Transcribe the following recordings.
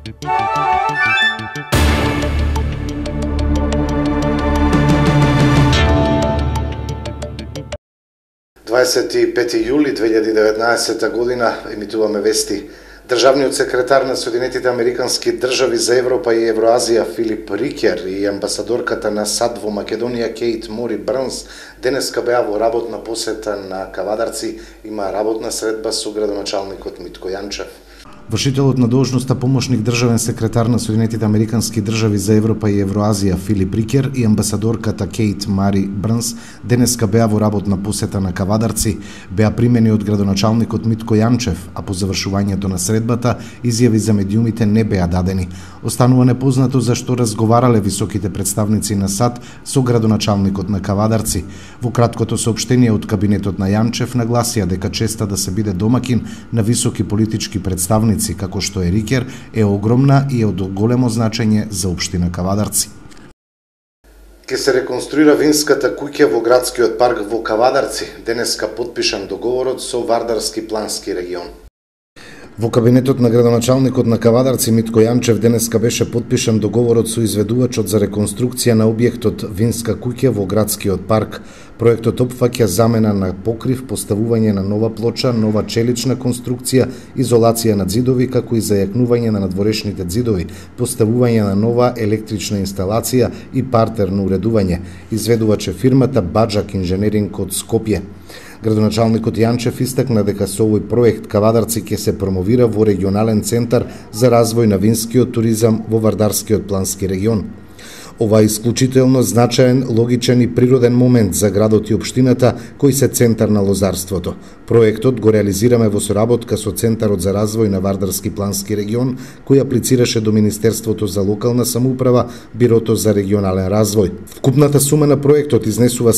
25. јули 2019 година емитуваме вести. Државниот секретар на Соединетите Американски држави за Европа и Евроазија Филип Рикер и амбасадорката на САД во Македонија Кейт Мори Брнс денеска беа во работна посета на Кавадарци. Има работна средба со градоначалникот Митко Јанчев. Вршителот на должноста помошник државен секретар на Соединетите Американски држави за Европа и Евроазија Филип Рикер и амбасадорката Кейт Мари Брнс денеска беа во работна посета на Кавадарци, беа примени од градоначалникот Митко Јанчев, а по завршувањето на средбата изјави за медиумите не беа дадени. Останува непознато зашто разговарале високите представници на САД со градоначалникот на Кавадарци. Во краткото соопштение од кабинетот на Јанчев нагласија дека честа да се биде домакин на високи политички представници како што е Рикер е огромна и е од големо значење за општина Кавадарци. Ке се реконструира винската куќа во градскиот парк во Кавадарци. Денеска потпишан договорот со Вардарски плански регион. Во кабинетот на градоначалникот на Кавадарци Митко Јанчев денеска беше потпишан договорот со изведувачот за реконструкција на објектот Винска куќа во градскиот парк. Проектот опфаќа замена на покрив, поставување на нова плоча, нова челична конструкција, изолација на ѕидови, како и зајакнување на надворешните ѕидови, поставување на нова електрична инсталација и партерно уредување. Изведувач е фирмата Баджак инженеринг од Скопје. Градоначалникот Јанчев истакна дека со овој проект Кавадарци ќе се промовира во регионален центар за развој на винскиот туризам во Вардарскиот плански регион. Ова е исклучително значаен, логичен и природен момент за градот и општината кои се центар на лозарството. Проектот го реализираме во соработка со Центарот за развој на Вардарски плански регион, кој аплицираше до Министерството за локална самоуправа, Бирото за регионален развој. Вкупната сума на проектот изнесува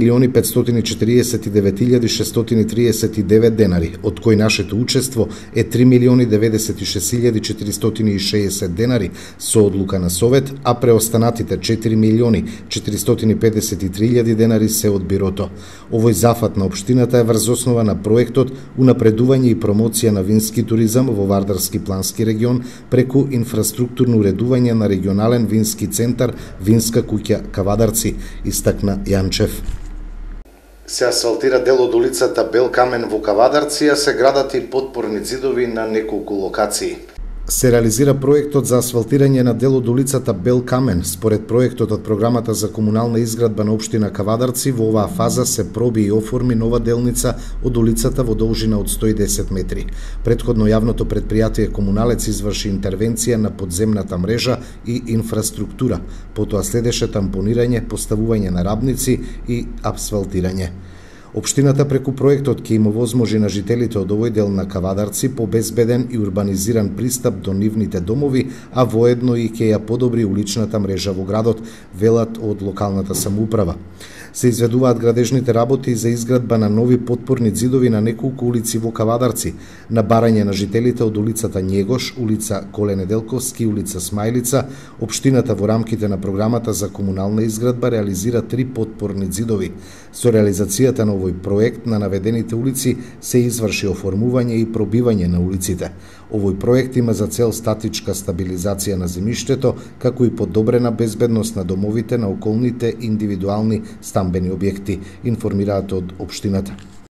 7.549.639 денари, од кој нашето учество е 3.096.460 денари со одлука на Совет, а преостанатите 4.453.000 денари се од Бирото. Овој зафат на општината е врз основа на проектот унапредување и промоција на вински туризам во Вардарски плански регион преку инфраструктурно уредување на регионален вински центар Винска куќа Кавадарци, истакна Јанчев. Се асфалтира дел од улицата Бел Камен во Кавадарци, а се градат и потпорни ѕидови на неколку локации. Се реализира проектот за асфалтирање на дел од улицата Бел Камен. Според проектот од програмата за комунална изградба на општина Кавадарци, во оваа фаза се проби и оформи нова делница од улицата во должина од 110 метри. Претходно јавното претпријатие Комуналец изврши интервенција на подземната мрежа и инфраструктура. Потоа следеше тампонирање, поставување на рабници и асфалтирање. Општината преку проектот ќе им овозможи на жителите од овој дел на Кавадарци побезбеден и урбанизиран пристап до нивните домови, а воедно и ќе ја подобри уличната мрежа во градот, велат од локалната самоуправа. Се изведуваат градежните работи за изградба на нови потпорни ѕидови на неколку улици во Кавадарци, на барање на жителите од улицата Његош, улица Коле Неделковски, улица Смајлица. Општината во рамките на програмата за комунална изградба реализира 3 потпорни ѕидови. Со реализацијата на овој проект на наведените улици се изврши оформување и пробивање на улиците. Овој проект има за цел статичка стабилизација на земјиштето, како и подобрена безбедност на домовите на околните индивидуални стамбени објекти, информираат од општината.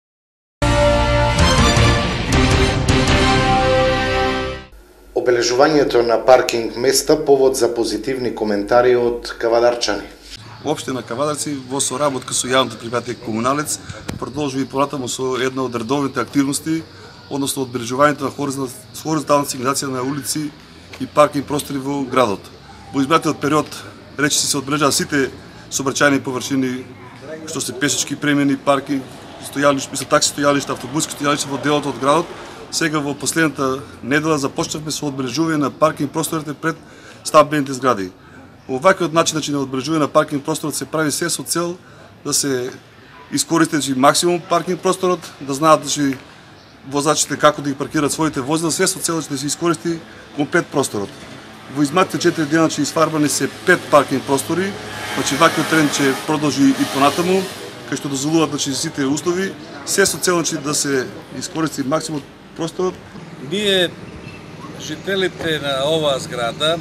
Обележувањето на паркинг места повод за позитивни коментари од кавадарчани. Општина Кавадарци во соработка со јавното предпријатие Комуналец продолжува и понатаму со една од редовните активности, односно одбележувањето на хоризонтална сигнализација на улици и паркинг простори во градот. Во избратиот период речиси се одбележаа сите сообраќајни површини, што се пешачки премини, паркинг, стојалишта, такси стојалишта, автобуски стојалишта во делот од градот. Сега во последната недела започнавме со одбележување на паркинг просторите пред стамбените згради. Оваквиот начин на одбележување на паркинг просторот се прави се со цел да се искористи максимум паркинг просторот, да знаат возачите како да ги паркираат своите возила, се со цел да се искористи комплет просторот. Во изматите 4 дена изфарбани се 5 паркинг простори, ваквиот тренд ќе продолжи и понатаму, кај што дозволуваат сите услови, се со цел да се искористи максимум просторот. Ние жителите на оваа зграда,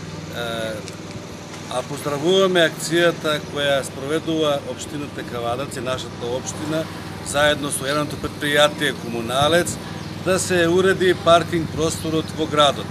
а поздравуваме акцијата која спроведува општината Кавадарци, нашата општина, заедно со едното предпријатие Комуналец, да се уреди паркинг просторот во градот.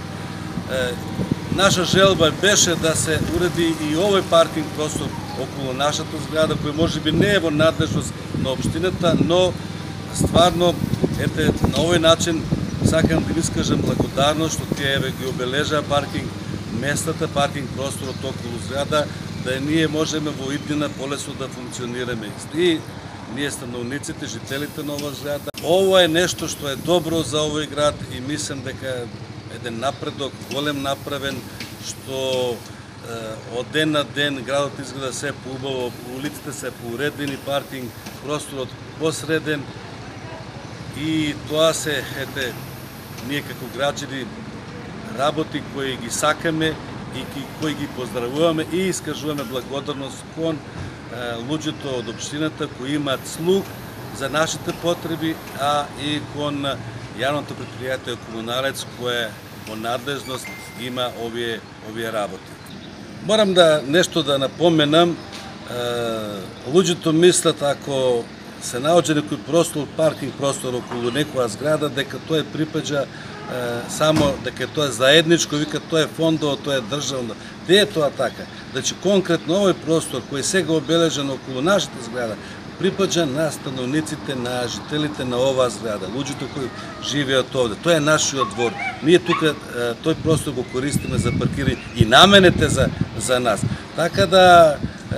Наша желба беше да се уреди и овој паркинг простор околу нашата зграда, кој можеби не е во надлежност на општината, но стварно, на овој начин сакам да ви искажам благодарност што тие ги обележаа паркинг местата, паркинг просторот околу зграда, да ние можеме во иднина полесно да функционираме. И ние становниците, жителите на оваа зграда. Ова е нешто што е добро за овој град и мислам дека еден напредок, голем направен, што од ден на ден градот изгледа се поубаво, улиците се поуредени, паркинг просторот посреден и тоа се, ние како граѓани работи кои ги сакаме и кои ги поздравуваме и искажуваме благодарност кон луѓето од општината кои имаат слух за нашите потреби, а и кон јавното предпријатие Комуналец кое во надлежност има овие работи. Морам нешто да напоменам, луѓето мислат ако се наоѓе некој простор, паркинг простор околу некоја зграда, дека тоа припаѓа само дека тоа е заедничко, вика тоа е фондово, тоа е државно. Де е тоа така? Значи конкретно овој простор кој сега обележен околу нашата зграда припаѓа на становниците, на жителите на оваа зграда, луѓето кои живеат овде. Тоа е нашиот двор. Ние тука тој простор го користиме за паркирање и наменете за нас. Така да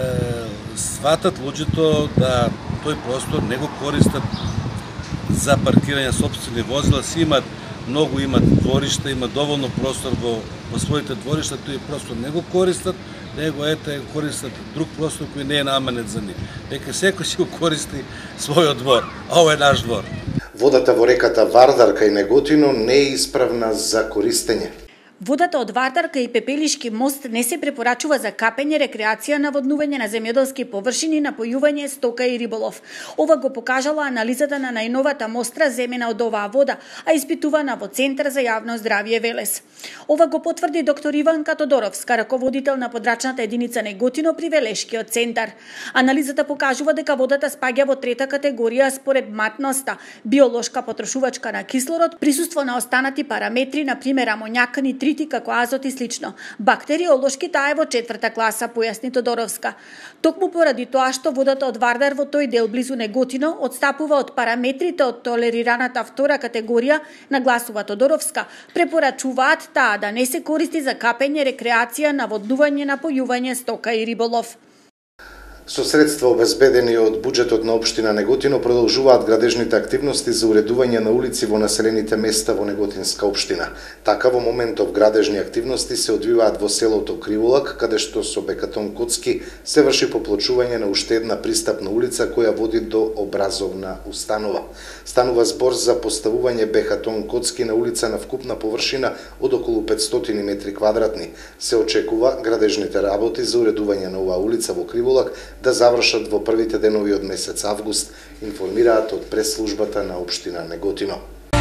сватат луѓето да тој простор не го користат за паркирање сопствени возила, си имат многу имат дворишта, има доволно простор во своите дворишта, тој простор не го користат, него користат друг простор кој не е наменет за нив. Дека секој си го користи својот двор, а ова е наш двор. Водата во реката Вардар кај Неготино не е исправна за користење. Водата од Вардарка и Пепелишки мост не се препорачува за капење, рекреација, наводнување на земјоделски површини, напојување, стока и риболов. Ова го покажала анализата на најновата мостра земена од оваа вода, а испитувана во Центар за јавно здравје Велес. Ова го потврди доктор Иванка Тодоровска, раководител на подрачната единица Неготино при Велешкиот центар. Анализата покажува дека водата спаѓа во трета категорија според матноста, биолошка потрошувачка на кислород, присуство на останати параметри, на пример амоњак, нитрити како азот и слично. Бактериолошки таа е во четврта класа, појасни Тодоровска. Токму поради тоа што водата од Вардар во тој дел близу Неготино отстапува од параметрите од толерираната втора категорија, нагласува Тодоровска, препорачуваат таа да не се користи за капење, рекреација, наводнување, напојување, стока и риболов. Со средства обезбедени од буџетот на општина Неготино продолжуваат градежните активности за уредување на улици во населените места во Неготинска општина. Така во моментов градежни активности се одвиваат во селото Криволак, каде што со бекатон коцки се врши поплочување на уште една пристапна улица која води до образовна установа. Станува збор за поставување бекатон коцки на улица на вкупна површина од околу 500 метри квадратни. Се очекува градежните работи за уредување на оваа улица во Криволак да завршат во првите денови од месец август, информираат од пресслужбата на општина Неготино.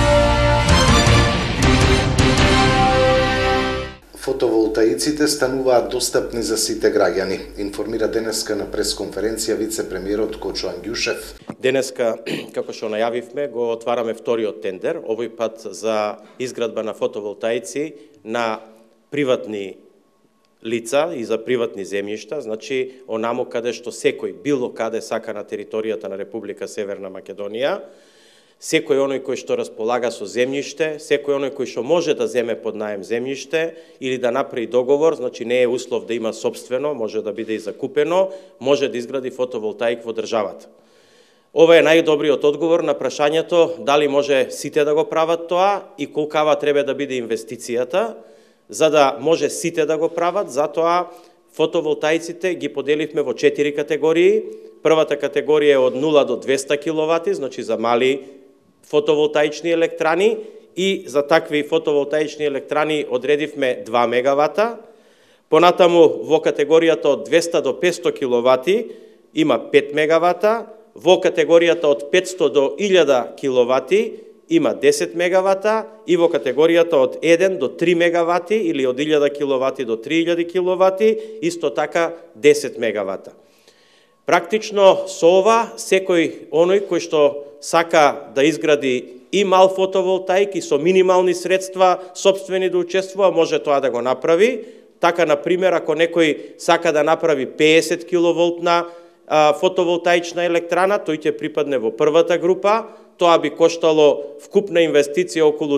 Фотоволтаиците стануваат достапни за сите граѓани, информира денеска на пресконференција вице-премиерот Кочо Ангјушев. Денеска, како што најавивме, го отвараме вториот тендер, овој пат за изградба на фотоволтаици на приватни лица и за приватни земјишта, значи онамо каде што секој било каде сака на територијата на Република Северна Македонија, секој оној кој што располага со земјиште, секој оној кој што може да земе под наем земјиште или да направи договор, значи не е услов да има сопствено, може да биде и закупено, може да изгради фотоволтаик во државата. Ова е најдобриот одговор на прашањето дали може сите да го прават тоа и колкава треба да биде инвестицијата, за да може сите да го прават. Затоа фотоволтаиците ги поделивме во 4 категории. Првата категорија е од 0 до 200 киловати, значи за мали фотоволтаични електрани, и за такви фотоволтаични електрани одредивме 2 мегавата. Понатаму во категоријата од 200 до 500 киловати има 5 мегавата, во категоријата од 500 до 1000 киловати има 10 мегавата и во категоријата од 1 до 3 мегавати или од 1000 киловати до 3000 киловати исто така 10 мегавата. Практично со ова секој оној кој што сака да изгради и мал фотоволтаик и со минимални средства сопствени да учествува, може тоа да го направи. Така, например, ако некој сака да направи 50 киловолтна фотоволтаична електрана, тој ќе припадне во првата група. Тоа би коштало вкупна инвестиција околу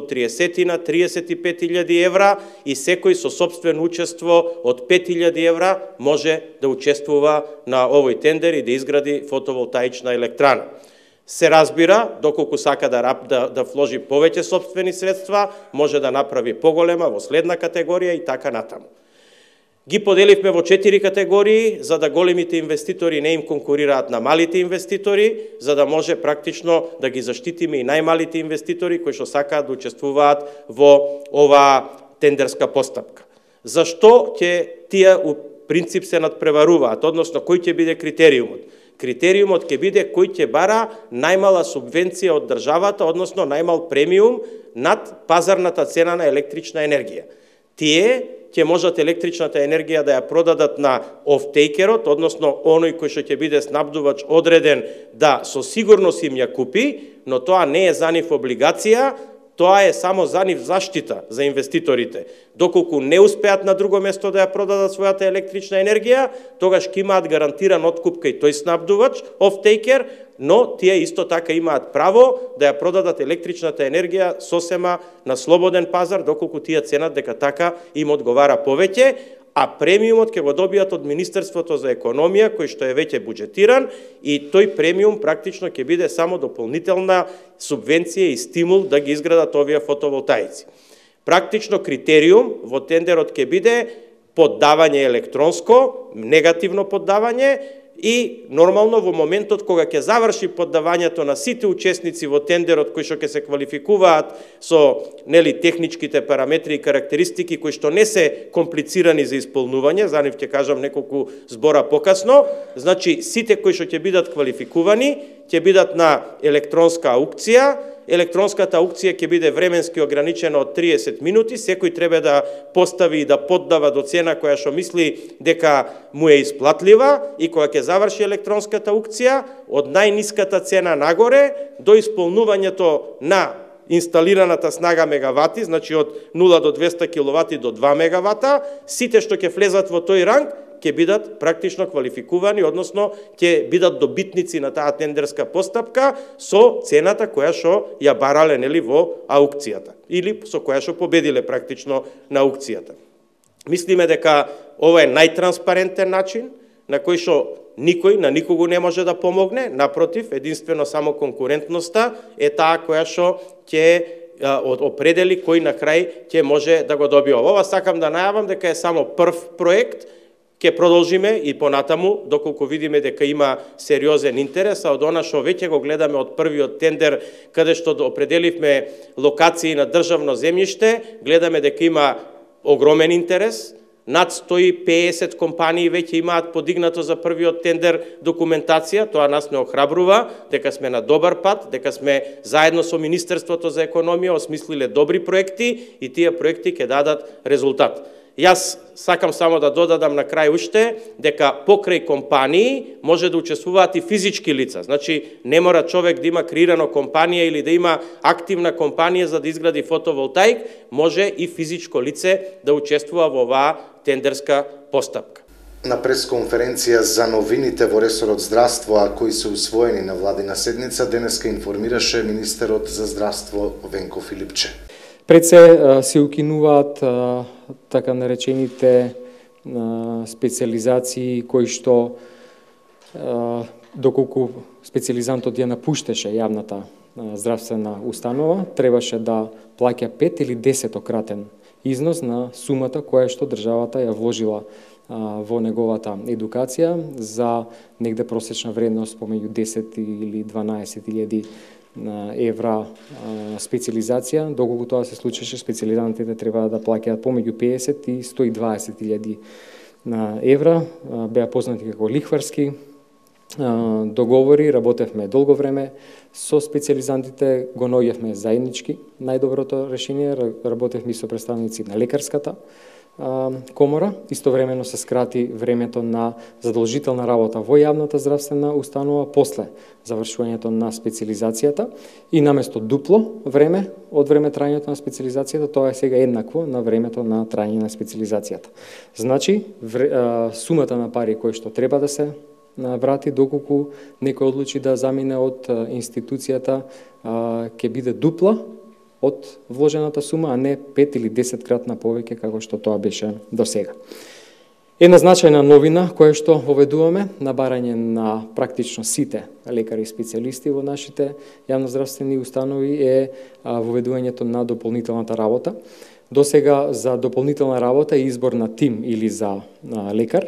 30-35.000 евра и секој со сопствено учество од 5.000 евра може да учествува на овој тендер и да изгради фотоволтаична електрана. Се разбира, доколку сака да вложи повеќе сопствени средства, може да направи поголема во следна категорија и така натаму. Ги поделивме во 4 категории, за да големите инвеститори не им конкурираат на малите инвеститори, за да може практично да ги заштитиме и најмалите инвеститори кои што сакаат да учествуваат во оваа тендерска постапка. Зашто ќе тие у принцип се надпреваруваат, односно кој ќе биде критериумот? Критериумот ќе биде кој ќе бара најмала субвенција од државата, односно најмал премиум над пазарната цена на електрична енергија. Тие ќе можат електричната енергија да ја продадат на офтейкерот, односно оној кој што ќе биде снабдувач одреден да со сигурност им ја купи, но тоа не е за нив облигација, тоа е само за нив заштита за инвеститорите. Доколку не успеат на друго место да ја продадат својата електрична енергија, тогаш ќе имаат гарантиран откуп кај тој снабдувач, офтейкер, но тие исто така имаат право да ја продадат електричната енергија сосема на слободен пазар, доколку тие ценат дека така им одговара повеќе, а премиумот ќе го добијат од Министерството за економија, кој што е веќе буџетиран, и тој премиум практично ќе биде само дополнителна субвенција и стимул да ги изградат овие фотоволтаици. Практично критериум во тендерот ќе биде поддавање електронско, негативно поддавање, и нормално во моментот кога ќе заврши поддавањето на сите учесници во тендерот кои што ќе се квалификуваат со техничките параметри и карактеристики кои што не се комплицирани за исполнување, за нив ќе кажам неколку збора покасно, значи сите кои што ќе бидат квалификувани ќе бидат на електронска аукција. Електронската аукција ќе биде временски ограничена од 30 минути, секој треба да постави и да поддава до цена која што мисли дека му е исплатлива, и кога ќе заврши електронската аукција, од најниската цена нагоре до исполнувањето на инсталираната снага мегавати, значи од 0 до 200 киловати до 2 мегавата, сите што ќе влезат во тој ранг ќе бидат практично квалификувани, односно ќе бидат добитници на таа тендерска постапка со цената која што ја барале во аукцијата или со која што победиле практично на аукцијата. Мислиме дека ова е најтранспарентен начин на кој што никој на никого не може да помогне, напротив, единствено само конкурентноста е таа која што ќе определи кој на крај ќе може да го добие. Ова сакам да најавам дека е само прв проект. Ќе продолжиме и понатаму, доколку видиме дека има сериозен интерес, а од она што веќе го гледаме од првиот тендер, каде што определивме локации на државно земјиште, гледаме дека има огромен интерес. Над 150 компании веќе имаат подигнато за првиот тендер документација, тоа нас не охрабрува, дека сме на добар пат, дека сме заедно со Министерството за економија осмислиле добри проекти и тие проекти ќе дадат резултат. Јас сакам само да додадам на крај уште дека покрај компании може да учествуваат и физички лица. Значи не мора човек да има креирано компанија или да има активна компанија за да изгради фотоволтаик, може и физичко лице да учествува во оваа тендерска постапка. На пресконференција за новините во ресорот здравство, а кои се усвоени на владина седница, денеска информираше министерот за здравство Венко Филипче. Пред се укинуваат така наречените специализации кои што доколку специализантот ја напуштеше јавната здравствена установа, требаше да плаќа 5 или 10-кратен износ на сумата која што државата ја вложила во неговата едукација за негде просечна вредност помеѓу 10 или 12.000 евра специализација, доколку тоа се случеше, специализантите треба да плаќаат помеѓу 50 и 120.000 евра, беа познати како лихварски договори, работевме долго време со специјализантите, го наоѓавме заеднички најдоброто решение, работевме со представници на лекарската комора, истовремено се скрати времето на задолжителна работа во јавната здравствена установа после завршувањето на специјализацијата и наместо дупло време од време трајањето на специјализацијата, тоа е сега еднакво на времето на трајање на специјализацијата. Значи, сумата на пари кои што треба да се врати доколку некој одлучи да замине од институцијата, ќе биде дупла од вложената сума, а не 5 или 10 кратна повеќе како што тоа беше до сега. Една значајна новина која што воведуваме на барање на практично сите лекари и специјалисти во нашите јавноздравствени установи е воведувањето на дополнителната работа. До сега за дополнителна работа и избор на тим или за лекар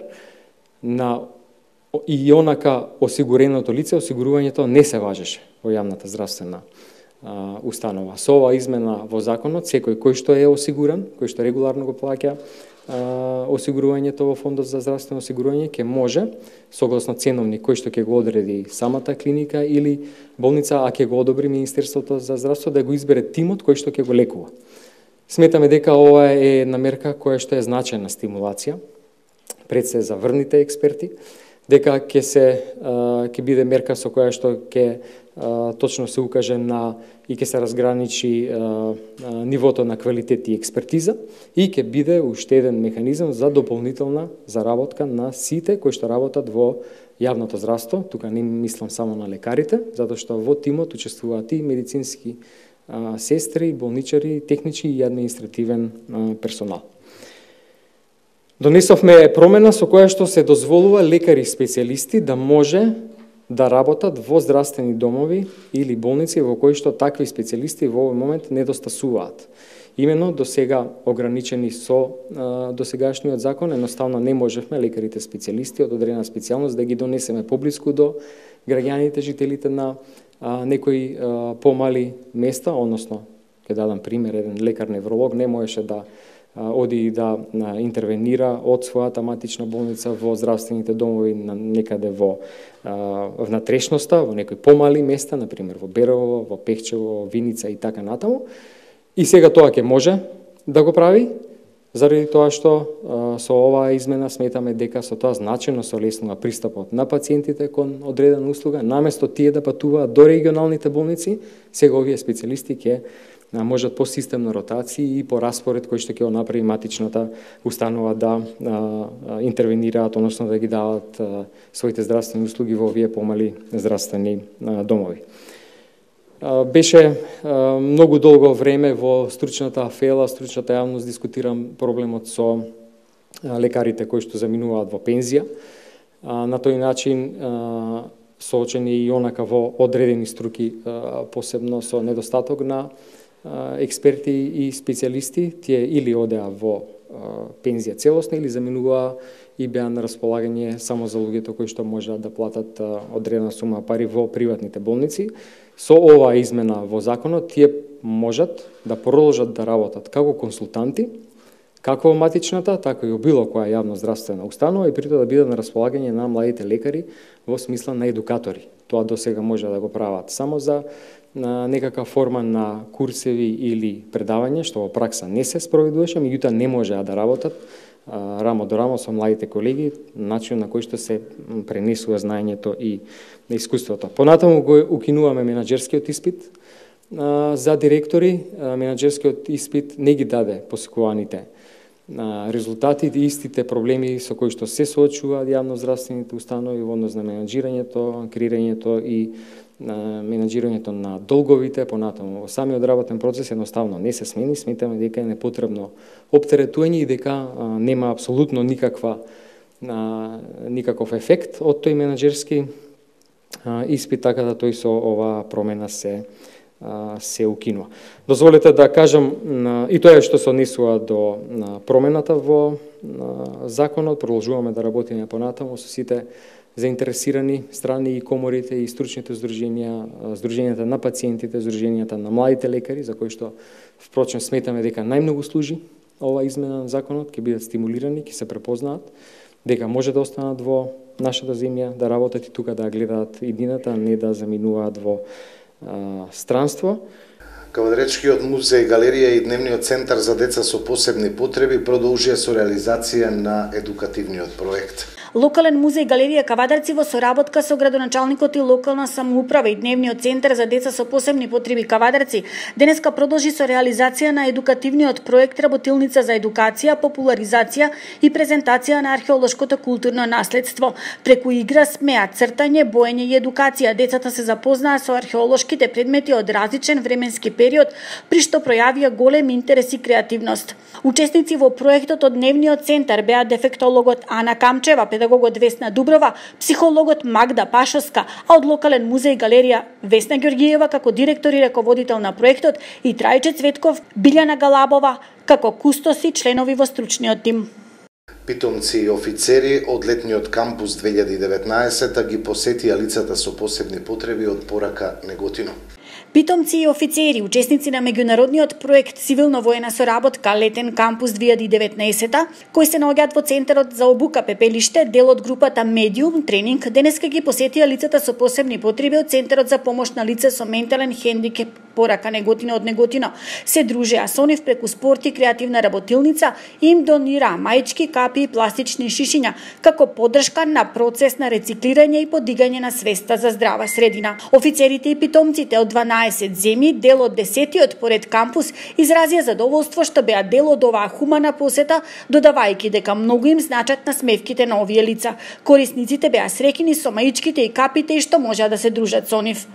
и онака осигуреното лице, осигурувањето не се важеше во јавната здравствена установа. Со оваа измена во законот, секој кој што е осигуран, кој што регуларно го плаќа осигурувањето во фондот за здравствено осигурување, ќе може, согласно ценовник кој што ќе го одреди самата клиника или болница, а ќе го одобри Министерството за здравство, да го избере тимот кој што ќе го лекува. Сметаме дека ова е една мерка која што е значајна стимулација пред се за врвните експерти, дека ќе биде мерка со која што ќе точно се укаже на и ќе се разграничи нивото на квалитет и експертиза и ќе биде уште еден механизам за дополнителна заработка на сите кои што работат во јавното здравство. Тука не мислам само на лекарите, затоа што во тимот учествуваат и медицински сестри, болничари, технички и административен персонал. Донесовме промена со која што се дозволува лекари и специјалисти да може да работат во здравствени домови или болници во кои што такви специјалисти во овој момент недостасуваат. Имено до сега ограничени со досегашниот закон, едноставно не можевме лекарите специјалисти од одредена специјалност да ги донесеме поблиску до граѓаните, жителите на некои помали места, односно, ќе дадам пример, еден лекар-невролог не можеше да оди да интервенира од својата матична болница во здравствените домови некаде во внатрешноста, во некои помали места, например во Берово, во Пехчево, Виница и така натаму. И сега тоа ќе може да го прави, заради тоа што со оваа измена сметаме дека со тоа значајно се олеснува пристапот на пациентите кон одредена услуга, наместо тие да патуваат до регионалните болници, сега овие специјалисти ќе можат по системна ротација и по распоред кој што ќе го направи матичната установа да интервенираат, односно да ги дават своите здравствени услуги во овие помали здравствени домови. Беше многу долго време во стручната афела, стручната јавност дискутирам проблемот со лекарите кои што заминуваат во пензија. На тој начин соочени и онака во одредени струки, посебно со недостаток на експерти и специјалисти, тие или одеа во пензија целосна или заминуваа и беа на располагање само за луѓето кои што можеа да платат одредена сума пари во приватните болници. Со оваа измена во законот тие можат да продолжат да работат како консултанти, како во матичната, така и во било која јавно здравствена установа и притоа да бидат на располагање на младите лекари во смисла на едукатори. Тоа до сега може да го прават само за некаква форма на курсеви или предавање, што во пракса не се спроведуваше, меѓутоа не можеа да работат рамо до рамо со младите колеги, начин на кој што се пренесува знаењето и искуството. Понатаму го укинуваме менаџерскиот испит за директори. Менаџерскиот испит не ги даде посекуваните резултати и истите проблеми со кои што се соочуваат јавноздравствените установи во однос на менаџирањето, креирањето и менаџирањето на долговите, понатаму во самиот работен процес едноставно не се смени. Сметаме дека е непотребно оптеретување и дека нема апсолутно никаков ефект од тој менаџерски испит, така да тој со оваа промена се укинува. Дозволете да кажам, и тоа е што се однесува до промената во законот, продолжуваме да работиме понатаму со сите заинтересирани страни и коморите и стручните здруженија, здруженијата на пациентите, здруженијата на младите лекари, за кои што впрочем сметаме дека најмногу служи ова измена на законот, ќе бидат стимулирани, ќе се препознаат дека може да останат во нашата земја, да работат и тука, да гледаат иднината, не да заминуваат во странство. Кавадаречкиот музеј, галерија и дневниот центар за деца со посебни потреби продолжија со реализација на едукативниот проект. Локален музеј галерија Кавадарци во соработка со градоначалникот и локална самоуправа и дневниот центар за деца со посебни потреби Кавадарци денеска продолжи со реализација на едукативниот проект Работилница за едукација, популаризација и презентација на археолошкото културно наследство. Преку игра, смеа, цртање, боење и едукација децата се запознаа со археолошките предмети од различен временски период, при што пројавија голем интерес и креативност. Учесници во проектот од дневниот центар беа дефектологот Ана Камчева, педагогот Весна Дуброва, психологот Магда Пашовска, а од локален музеј галерија Весна Ѓоргиева како директор и раководител на проектот и Трајче Цветков, Билјана Галабова како кустоси членови во стручниот тим. Питомци и офицери од летниот кампус 2019 ги посетија лицата со посебни потреби од Порака Неготино. Питомци и офицери, учесници на меѓународниот проект Цивилно-воена соработка Летен кампус 2019, кои се наоѓаат во Центарот за обука Пепелиште, дел од групата Медиум тренинг, денеска ги посетија лицата со посебни потреби од Центарот за помош на лица со ментален хендикеп Порака Неготино од Неготино. Се дружеа со нив преку спорт и креативна работилница и им донира маички капи и пластични шишиња како поддршка на процес на рециклирање и подигање на свеста за здрава средина. Офицерите и питомците од 12 земји, дел од 10-тиот поред кампус, изразија задоволство што беа дел од оваа хумана посета, додавајќи дека многу им значат насмевките на овие лица. Корисниците беа среќни со маичките и капите и што можеа да се дружат со нив.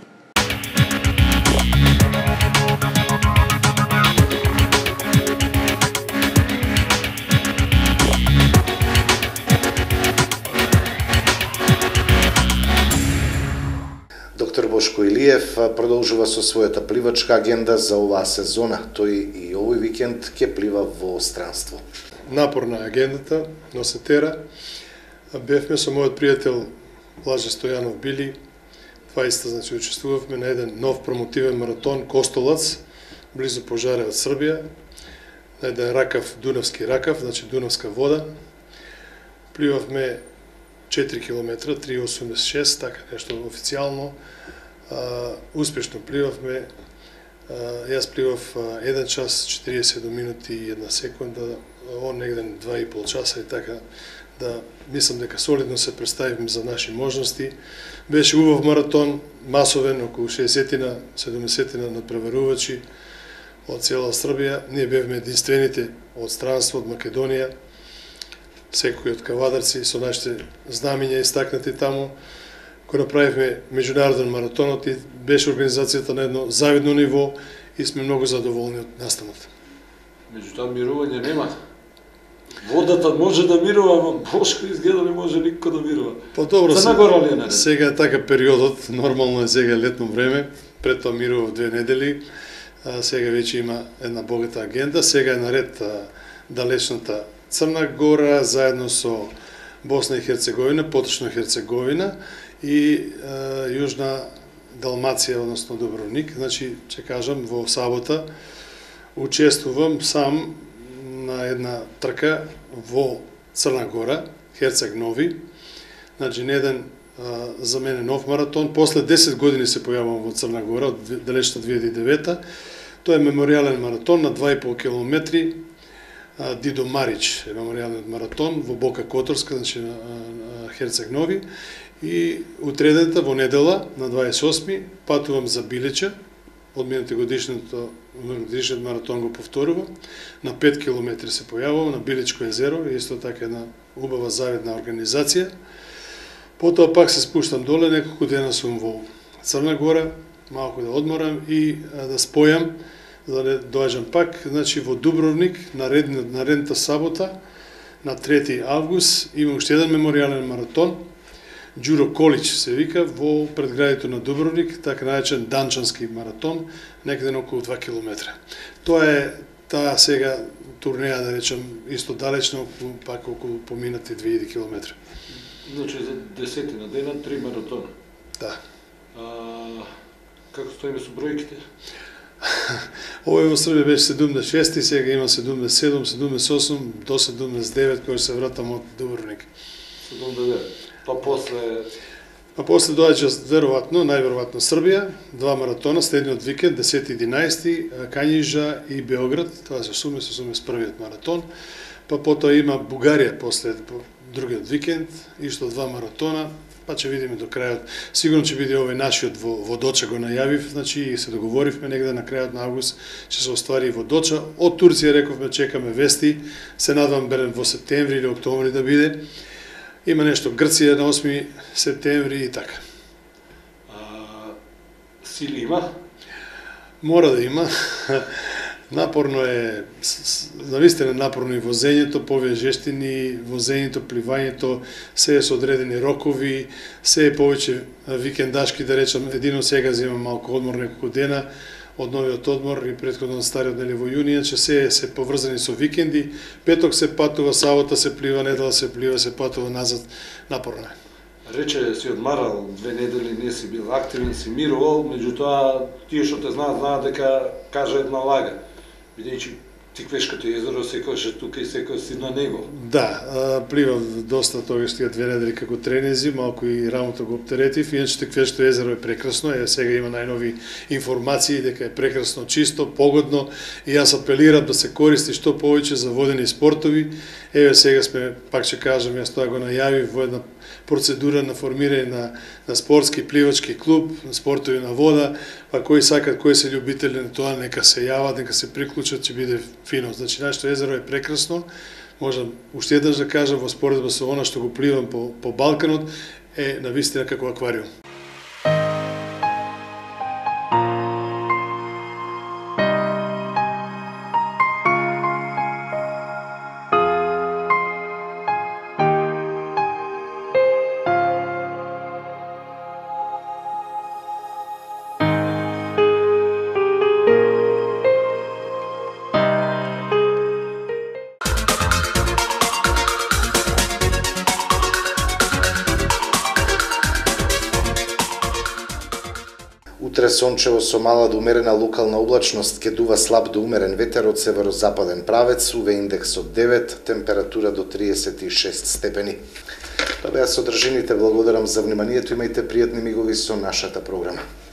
Доктор Бошко Илиев продолжува со својата пливачка агенда за оваа сезона. Тој и овој викенд ќе плива во странство. Напорна агендата, но се тера. Бевме со мојот пријател Блаже Стојанов Били. 20, значи, учествувавме на еден нов промотивен маратон Костолац, близу Пожаре од Србија, на еден ракав, Дунавски ракав, значи Дунавска вода. Пливавме 4 км, 3,86, така нешто официјално. Успешно пливавме. Јас пливав 1 час 47 минути и 1 секунда, он негден 2,5 часа и така, да мислам дека солидно се представивме за наши можности. Беше убав маратон, масовен, околу 60-тина, 70-тина надпреварувачи од цела Србија. Ние бевме единствените од странство, од Македонија, секој од Кавадарци со нашите знамиња истакнати таму. Кога направивме меѓународен маратонот и беше организацијата на едно завидно ниво и сме многу задоволни од настанот. Меѓутоа мирување нема. Водата може да мирува, ама Бошко изгледа не може никој да мирува. Па добро, се, сега е така периодот, нормално е сега летно време, пред тоа мирува 2 недели, сега веќе има една богата агенда, сега е наред далечната Црна Гора, заедно со Босна и Херцеговина, поточно Херцеговина и Јужна Далмација, односно Дубровник. Значи, ќе кажам, во сабота учествувам сам на една трка во Црна Гора, Херцег Нови. Значи, не еден за мене нов маратон. После 10 години се појавам во Црна Гора, од далечната 2009. Тоа е меморијален маратон на 2,5 километри. Дидо Марич е меморијалниот маратон во Бока Которска, значи на Херцег Нови. И утредента во недела на 28 патувам за Билеча, од минати годишниот маратон го повторува, на 5 км се појавувам на Билечко езеро, исто така една убава завидна организација. Потоа пак се спуштам доле, неколку дена сум во Црна Гора, малку да одморам и да спојам, за да доаѓам пак, значи во Дубровник, наредната сабота, на 3 август, има уште еден меморијален маратон, Ѓуро Колич се вика, во предградието на Дубровник, така наречен Данчански маратон, некаде околу 2 км. Тоа е таа сега турнеја, да речем, исто далечно, пак околу поминати 2000 км. Значи за 10 на дена 3 маратона. Да. Како стоиме со бројките? Овој во Србија беше 76, сега има 77, 78, до 79, кој се вратам од Дубровник. Па после доаѓа најверојатно Србија, 2 маратона, следниот викенд, 10-11, Кањижа и Београд, тоа се суме првиот маратон, па потоа има Бугарија после другиот викенд, исто 2 маратона, па ќе видиме до крајот. Сигурно ќе биде овој нашиот водоча, го најавив, значи и се договоривме негде на крајот на август ќе се оствари и водоча. Од Турција рековме чекаме вести, се надевам берем во септември или октомври да биде. Има нешто Грција на 8 септември и така. Сили има? Мора да има. Напорно е, навистина напорно и возењето, повеќе возењето, пливањето, се е со одредени рокови, се е повеќе викендашки, да речам, едино сега зема малку одмор неколку дена, од новиот одмор и претходно од стариот нели во јунија, че се поврзани со викенди, петок се патува, сабота се плива, недела се плива, се патува назад, напорно е. Рече, си одмарал 2 недели, не си бил активен, си мирувал, меѓутоа тие што те знаат дека кажа една лага. Бидејќи Тиквешкото езеро секојаш е тука и секојаш си на него. Да, пливав доста тогаш тие 2 недели како тренинзи, малку и рамото го оптеретив, иначе Тиквешкото езеро е прекрасно, сега има најнови информации дека е прекрасно, чисто, погодно и јас апелирам да се користи што повеќе за водени спортови. Еве сега сме, пак ќе кажам, јас тоа го најавив во една процедура на формирање на спортски пливачки клуб, на спортови на вода, па кои сакат, кои се љубители на тоа, нека се јават, нека се приклучат, ќе биде фино. Значи, нашето езеро е прекрасно, можам уште еднаш да кажам, во споредба со она што го пливам по Балканот, е навистина како аквариум. Утре сончево со мала до умерена локална облачност, ке дува слаб до умерен ветер од северозападен правец, УВ индекс од 9, температура до 36 степени. Тоа беа содржините, благодарам за вниманието, имајте пријатни мигови со нашата програма.